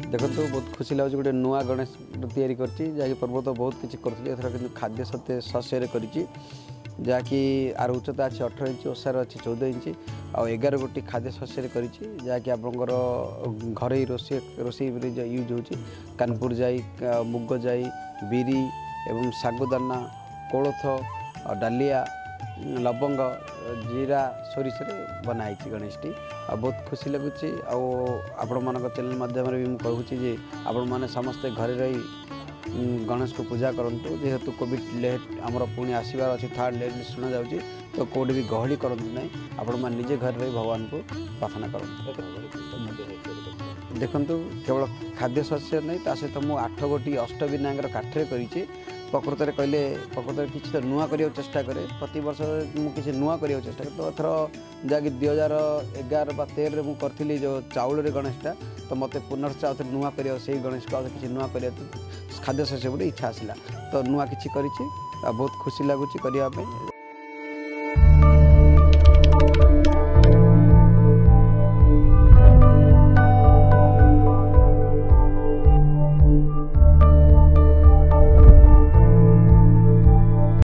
देखो तो बहुत खुशी लगे गोटे नुआ गणेश तैयारी कर पर्व तो बहुत किसी करी एथर कि खाद्य सत्य शस्य करी जहाँकि आर उच्चता अच्छे 18 इंच ओसार अच्छे 14 इंच आ 11 गोटी खाद्य शस्य जहाँकि आपंकर घर रोषे यूज हो कानपुर जाई मुग जाई बिरी एवं सागुदाना कोलथ डालिया लवंग जीरा सोरिष बनाई गणेशटी आ बहुत खुशी लगुच आपण मान चैनल माध्यम भी मुझे जे आपण मैंने समस्ते घर रही गणेश को पूजा करूँ जेहेतु कोविड लेट आमर पुणी आसबार अच्छी थर्ड लेट शुणा जाऊँगी तो कौटे भी गहली करते ना आपण मैंने निजे घर रही भगवान को प्रार्थना करूँ। देखु केवल खाद्य शस्य नहीं ता सहित मुझे 8 गोटी अष्टविनायक काठरे कर प्रकृत में कहले प्रकृत किसी तो नुआ करने चेष्टा करे प्रति वर्ष मुझे नुआ करने चेष्टा करे तो एथर जहाँकि 2011 बा 13 मुझे करी जो चाउल गणेशटा तो मत पुनर्च आउ नुआ कर गणेश को किसी नुआ कर खाद्य शस्य गोटे इच्छा आसला तो नुआ किसी कर बहुत खुशी लगुच करने